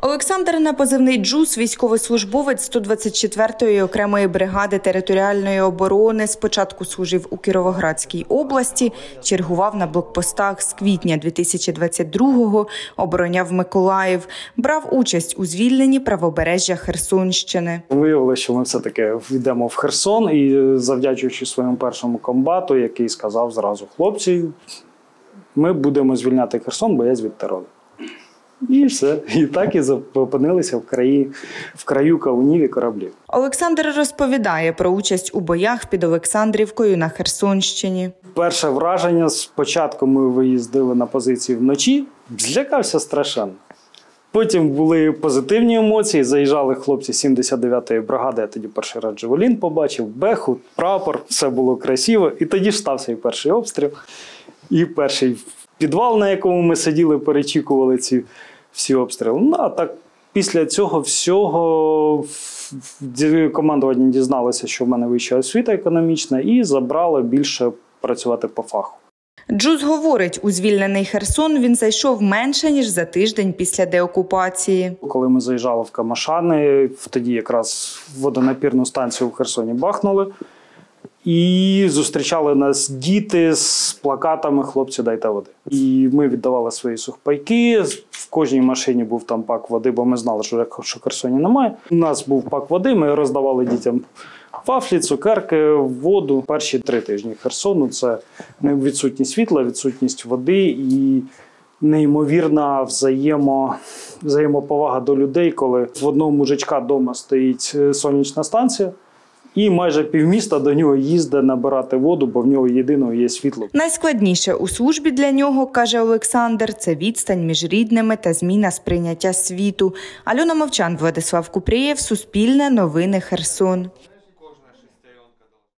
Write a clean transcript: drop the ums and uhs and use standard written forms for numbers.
Олександр на позивний «Джус» – військовослужбовець 124-ї окремої бригади територіальної оборони. Спочатку служив у Кіровоградській області, чергував на блокпостах з квітня 2022-го, обороняв Миколаїв. Брав участь у звільненні правобережжя Херсонщини. Виявилося, що ми все-таки йдемо в Херсон і завдячуючи своєму першому комбату, який сказав зразу: хлопці, ми будемо звільняти Херсон, бо я звідти родом. І все. І так і опинилися в краю кавунів і кораблів. Олександр розповідає про участь у боях під Олександрівкою на Херсонщині. Перше враження: спочатку ми виїздили на позиції вночі, злякався страшенно. Потім були позитивні емоції, заїжджали хлопці 79-ї бригади, я тоді перший раз «Джавелін» побачив, беху, прапор, все було красиво. І тоді ж стався і перший обстріл, і перший підвал, на якому ми сиділи, перечікували ці всі обстріли. Ну, а так, після цього всього командування дізналося, що в мене вища освіта економічна, і забрало більше працювати по фаху. Джус говорить, у звільнений Херсон він зайшов менше, ніж за тиждень після деокупації. Коли ми заїжджали в Камашани, тоді якраз водонапірну станцію в Херсоні бахнули. І зустрічали нас діти з плакатами «Хлопці, дайте води». І ми віддавали свої сухпайки, в кожній машині був там пак води, бо ми знали, що в Херсоні немає. У нас був пак води, ми роздавали дітям вафлі, цукерки, воду. Перші 3 тижні Херсону – це відсутність світла, відсутність води і неймовірна взаємоповага до людей, коли в одного мужичка вдома стоїть сонячна станція, і майже півміста до нього їздить набирати воду, бо в нього єдиного є світло. Найскладніше у службі для нього, каже Олександр, це відстань між рідними та зміна сприйняття світу. Альона Мовчан, Владислав Купрієв, Суспільне, Новини, Херсон.